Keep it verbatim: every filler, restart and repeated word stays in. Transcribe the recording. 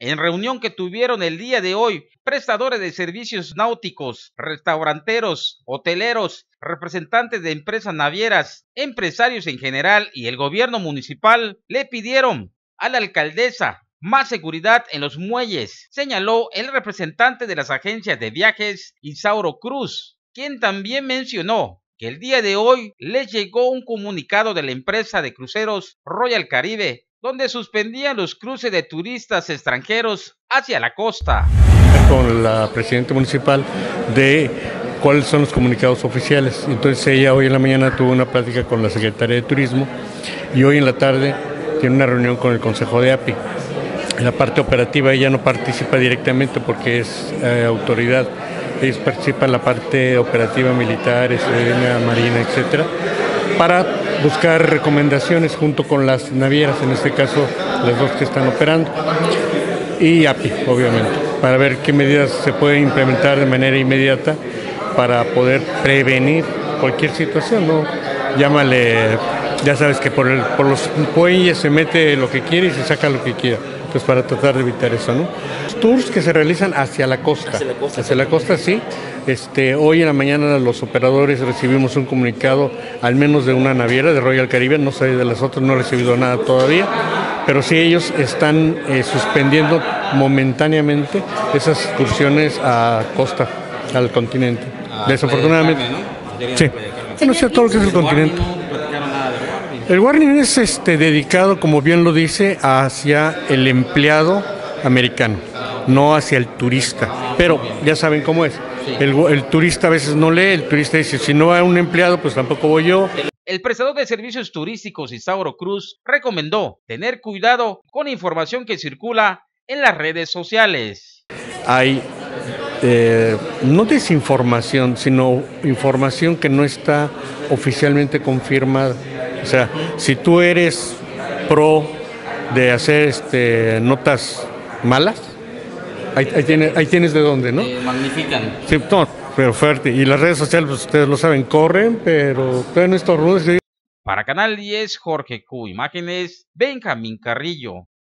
En reunión que tuvieron el día de hoy, prestadores de servicios náuticos, restauranteros, hoteleros, representantes de empresas navieras, empresarios en general y el gobierno municipal le pidieron a la alcaldesa más seguridad en los muelles, señaló el representante de las agencias de viajes, Isauro Cruz, quien también mencionó que el día de hoy les llegó un comunicado de la empresa de cruceros Royal Caribe, donde suspendían los cruces de turistas extranjeros hacia la costa. Con la presidenta municipal de cuáles son los comunicados oficiales. Entonces ella hoy en la mañana tuvo una plática con la secretaria de Turismo y hoy en la tarde tiene una reunión con el Consejo de A P I. En la parte operativa ella no participa directamente porque es eh, autoridad. Ellos participan en la parte operativa militar, Sedena, Marina, etcétera, para buscar recomendaciones junto con las navieras, en este caso las dos que están operando, y A P I, obviamente, para ver qué medidas se pueden implementar de manera inmediata para poder prevenir cualquier situación, ¿no? Llámale, ya sabes que por, el, por los muelles se mete lo que quiere y se saca lo que quiera. Pues para tratar de evitar eso, ¿no? Tours que se realizan hacia la costa, hacia la costa, hacia la costa sí. Este, hoy en la mañana los operadores recibimos un comunicado, al menos de una naviera de Royal Caribbean, no sé de las otras, no he recibido nada todavía, pero sí ellos están eh, suspendiendo momentáneamente esas excursiones a costa, al continente. Ah, desafortunadamente. Carmen, ¿no? Sí, bueno, sí, a todo lo que es el continente. El warning es este, dedicado, como bien lo dice, hacia el empleado americano, no hacia el turista. Pero ya saben cómo es. El, el turista a veces no lee, el turista dice, si no hay un empleado, pues tampoco voy yo. El prestador de servicios turísticos, Isauro Cruz, recomendó tener cuidado con información que circula en las redes sociales. Hay eh, no desinformación, sino información que no está oficialmente confirmada. O sea, si tú eres pro de hacer este, notas malas, ahí, ahí, tienes, ahí tienes de dónde, ¿no? Eh, magnifican. Sí, no, pero fuerte. Y las redes sociales, pues ustedes lo saben, corren, pero todavía no estos rudos. Para Canal diez, Jorge Q. Imágenes, Benjamín Carrillo.